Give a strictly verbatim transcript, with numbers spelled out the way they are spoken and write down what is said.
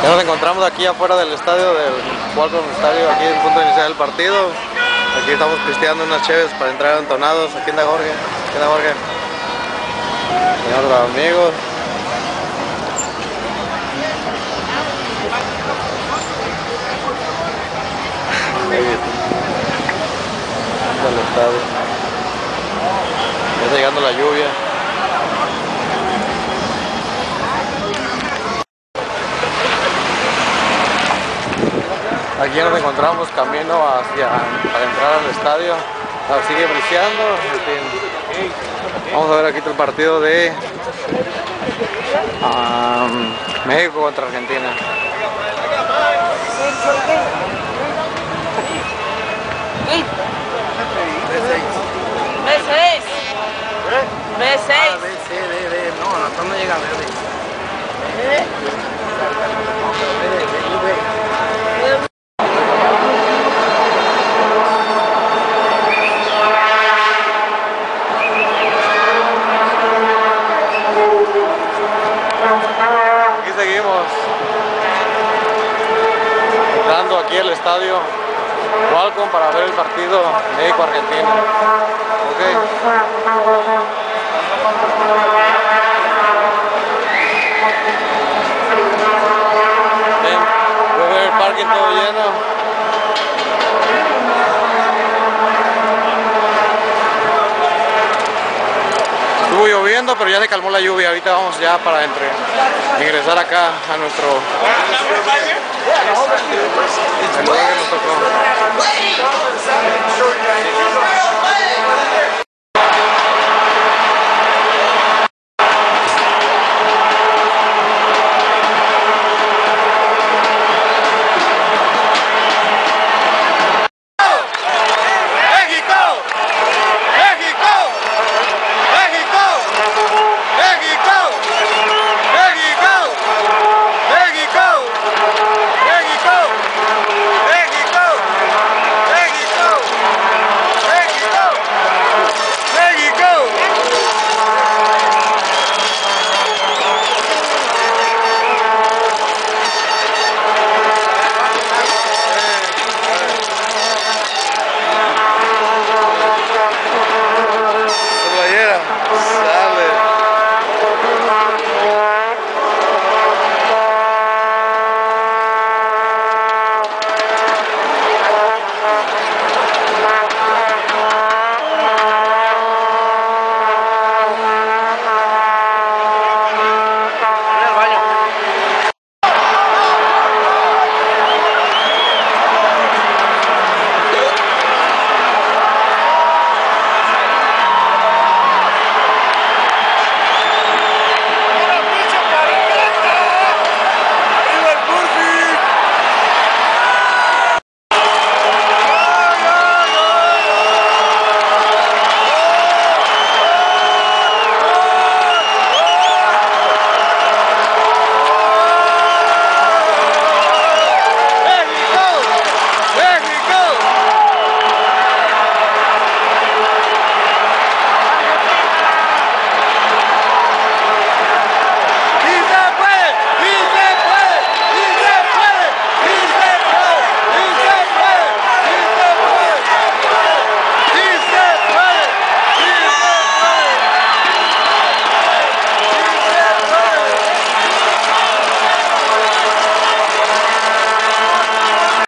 Ya nos encontramos aquí afuera del estadio, del Walcom Estadio, aquí en el punto inicial del partido. Aquí estamos pisteando unas cheves para entrar entonados. Aquí anda Jorge, aquí anda Jorge. Señor los amigos. Del estadio. Ya está llegando la lluvia. Aquí nos encontramos camino hacia para entrar al estadio. Ahora sigue briseando. Vamos a ver aquí el partido de um, México contra Argentina. B seis. B seis. Ah, B, C, D, D. No, no, no llega a verde. ¿Eh? Aquí seguimos entrando aquí al estadio Walcom para ver el partido México-Argentina. Okay. Ven, voy a ver el parking todo lleno. Estuvo lloviendo, pero ya se calmó la lluvia. Ahorita vamos ya para entre, ingresar acá a nuestro el lugar que nos tocó.